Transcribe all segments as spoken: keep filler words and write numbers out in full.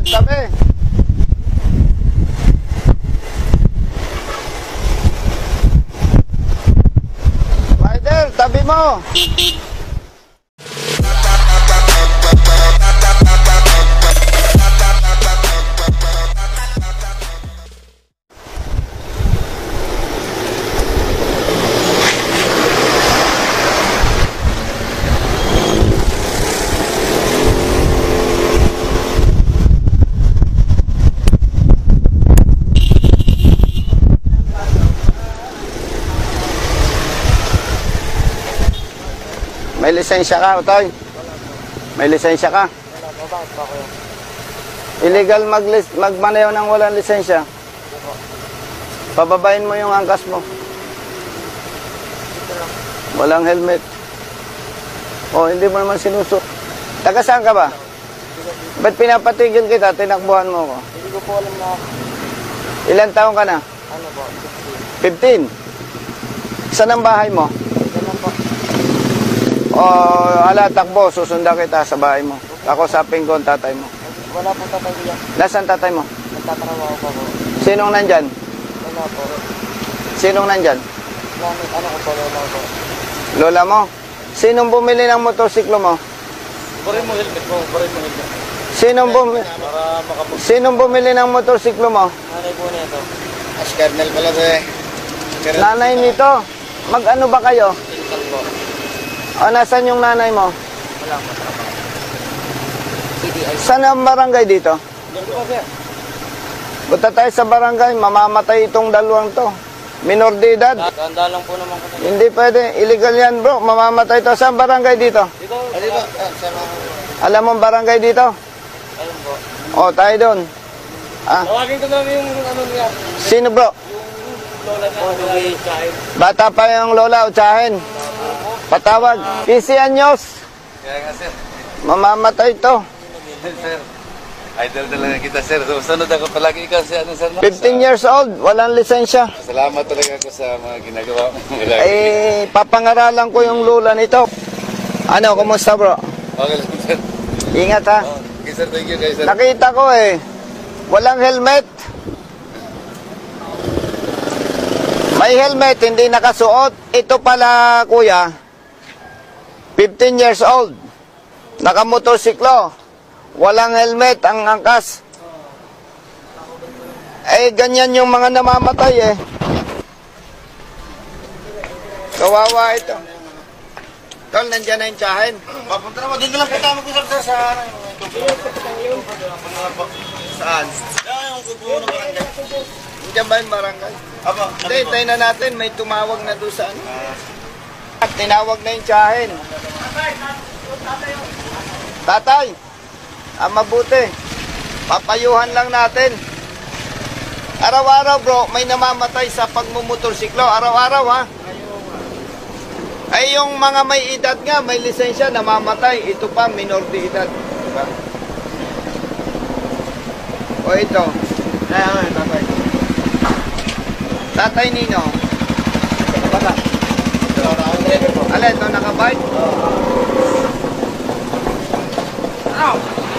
tabi. Rider, tabi mo. May lisensya ka, Utoy? May lisensya ka? Illegal mag magmaneho ng walang lisensya? Pababain mo yung angkas mo. Walang helmet. O, hindi mo naman sinusok. Taga saan ka ba? Ba't pinapatigil kita? Tinakbuhan mo ko. Hindi ko po alam na. Ilan taong ka na? Ano po? fifteen. Saan ang bahay mo? Ganun po. O, ala, takbo, susundan kita sa bahay mo. Kakusapin ko ang tatay mo. Wala po tatay ko yan. Nasaan tatay mo? Nagtatrabaho po po. Sinong nandyan? Wala po. Sinong nandyan? Ano, ano ko po, lola ko. Lola mo? Sinong bumili ng motorsiklo mo? Burin mo helmet po, burin mo helmet. Sinong bumili? Para makapag... Sinong bumili ng motorsiklo mo? Nanay po niya ito. As kernel pala ba eh. Nanay nito. Mag-ano ba kayo? Pinsan po. O, nasan yung nanay mo? Wala po trabaho. C D I. Saan ang barangay dito? Diyan po sir. Punta tayo sa barangay, mamamatay itong dalawang to. Minor de edad. Ganda lang po naman ko. Hindi pwede. Illegal yan, bro. Mamamatay to. Saan barangay dito? Dito. Ah, dito. Ah, sa mga... Alam mo barangay dito? Alam po. O, tayo doon. Ah, Tawagin ko namin yung ano niya. sino bro? Yung lola niya. Bata pa yung lola o tsahin. Patawag. fifty anyos. Kaya nga sir. Mamamatay to. Sir. Idol talaga kita sir. Susunod ako palagi ikaw si ano sir. no? fifteen years old. Walang lisensya. Salamat talaga ako sa mga ginagawa mo. Eh, papangaralan ko yung lola nito. Ano, kumusta bro? Okay lang sir. Ingat ha. Oh, okay sir, thank you guys sir. Nakita ko eh. Walang helmet. May helmet, hindi nakasuot. Ito pala, kuya, fifteen years old. Nakamotorsiklo. Walang helmet ang angkas. Eh, ganyan yung mga namamatay eh. Kawawa ito. Tol, nandiyan na yung tsahin. Papunta na mo. Doon lang punta mag-usap sir sa ano. Saan? Yung kubo ng barangay. Nandiyan ba yung barangay? Aba. Hindi, tayo na natin. May tumawag na doon sa ano. At tinawag na yung tsahin. Tatay, ah, mabuti. Papayuhan lang natin. Araw-araw bro, may namamatay sa pagmumotorsiklo. Araw-araw ha. Ay yung mga may edad nga, may lisensya, namamatay. Ito pa, minor de edad. Diba? O ito. Ay, ay, tatay. Tatay Nino. Bata. Ala, ito nakabike? Ow!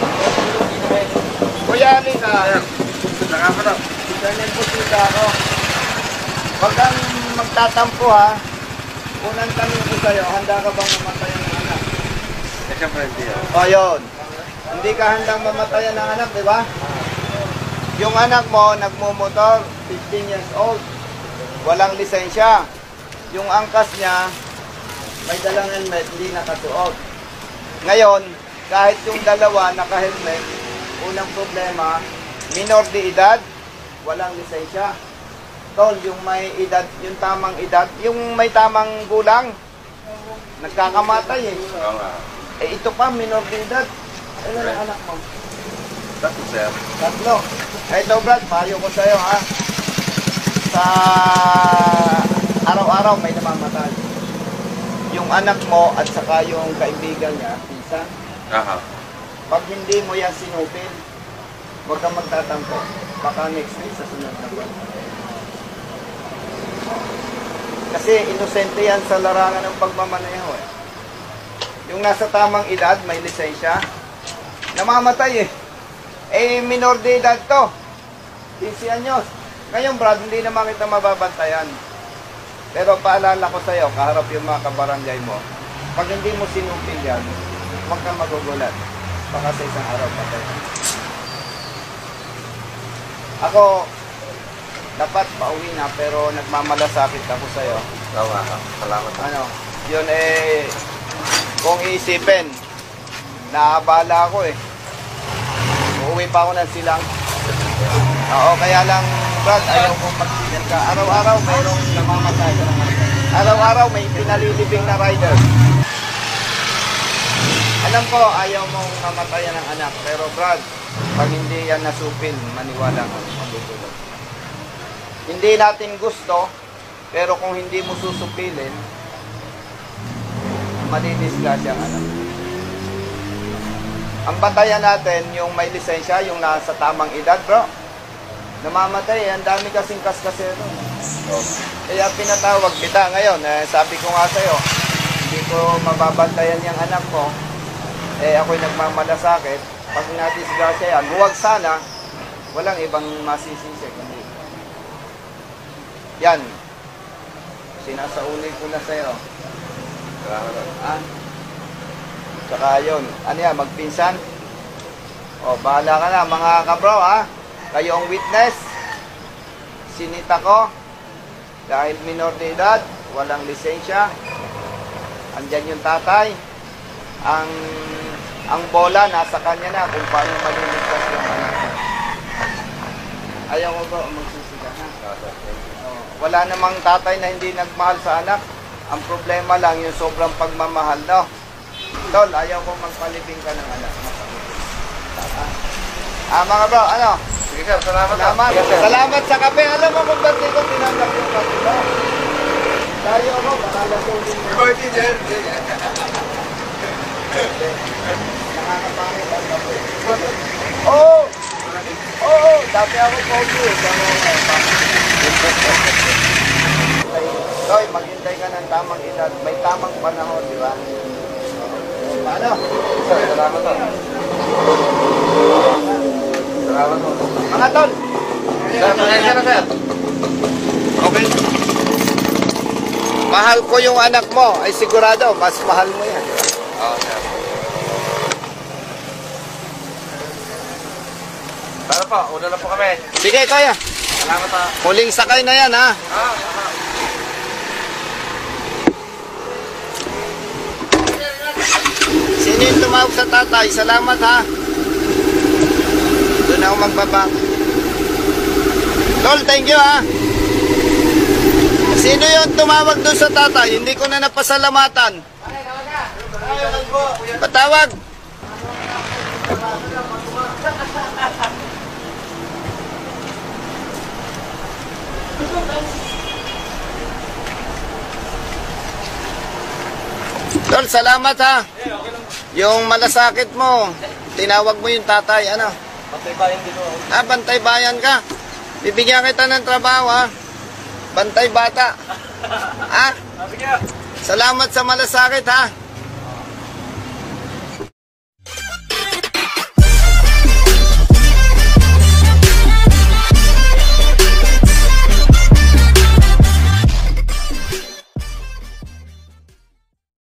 Kuya, Alika. Nakakarap. Ganyan po sita ako. Huwag kang magtatampo ha. Unang tanong ko sa'yo, handa ka bang mamatayan ng anak? Eh, siyempre hindi ah. O yun. Hindi ka handang mamatayan ng anak, di ba? Yung anak mo, nagmumotor, fifteen years old. Walang lisensya. Yung angkas niya, may dalang helmet, hindi nakasuot. Ngayon, kahit yung dalawa naka-helmet, unang problema, minor de edad, walang lisensya. Tol, yung may edad, yung tamang edad, yung may tamang gulang, nagkakamatay eh. Oo nga. Eh ito pa, minor de edad. Ano ang anak mo? Tatlo sir. Tatlo. Eh ito Brad, payo ko sa'yo ha. Sa araw-araw may namamatay. Yung anak mo at saka yung kaibigan niya, pinsan. Aha. Pag hindi mo yan sinupin, huwag kang magtatampo. Baka next week sa sunod na buwan. Kasi inosente yan sa larangan ng pagmamaneho eh. Yung nasa tamang edad, may lisensya, namamatay eh. Eh, minor de edad to. fifteen anyos. Ngayon, Brad, hindi naman kita mababantayan. Pero paalala ko sa'yo, kaharap yung mga kabarangay mo, pag hindi mo sinupil yan, huwag kang magugulat. Baka sa isang araw patay. Ako, dapat pauwi na, pero nagmamalasakit ako sa'yo. Tama ka. Salamat. Ano, yun eh, kung iisipin, naabala ako eh. Uuwi pa ako ng silang. Oo, kaya lang, Brad, ayaw kong magsigal ka. Araw-araw mayroong namamatay. Araw-araw may pinalilibing na rider. Alam ko, ayaw mong mamatayan ng anak. Pero Brad, pag hindi yan nasupil, maniwala ka, magugulog. Hindi natin gusto, pero kung hindi mo susupilin, madidisgrasya ang anak. Ang batayan natin, yung may lisensya, yung nasa tamang edad, bro. Namamatay, ang dami kasing kaskasero. Kaya pinatawag kita ngayon. Eh, sabi ko nga sa'yo, hindi ko mababantayan yung anak ko. Eh, ako'y nagmamalasakit. Pag nadisgrasya yan, huwag sana, walang ibang masisisi. Hindi. Yan. Sinasauli ko na sa'yo. Ah? Tsaka yun. Ano yan, magpinsan? O, bahala ka na, mga kabro, ha? Kayo ang witness. Sinita ko. Dahil minor de edad, walang lisensya. Andyan yung tatay. Ang ang bola nasa kanya na kung paano maliligtas yung anak. Ayaw ko ba magsisiga na? Oh, wala namang tatay na hindi nagmahal sa anak. Ang problema lang yung sobrang pagmamahal, no? Tol, ayaw ko magpalibing ka ng anak. Ah, ah mga bro, ano? Sige sir, salamat. Salamat. Salamat sa kape. Alam mo kung ba't ko tinanggap yung kape mo? Tayo ako, bakala ko din mo. Birthday, sir. Nakakapangit ang kape. Oo! Oo! Dati ako pogi eh. Toy, maghintay ka ng tamang edad. May tamang panahon, di ba? Paano? Sir, salamat po. Salamat po. Mga tol! Sir, pasensya na sir. Okay. Mahal ko yung anak mo. Ay sigurado, mas mahal mo yan. Oo, sir. Para po, una na po kami. Sige, kaya. Salamat po. Huling sakay na yan, ha? Ah, ah. Sino yung tumawag sa tatay? Salamat, ha? Doon ako magbaba. Tol, thank you, ha? Sino yung tumawag doon sa tatay? Hindi ko na napasalamatan. Patawag. Tol, salamat, ha? Yung malasakit mo, tinawag mo yung tatay, ano? Bantay bayan din ako. Ah, bantay bayan ka. Bibigyan kita ng trabaho, ha? Bantay bata. Ha? Salamat sa malasakit, ha?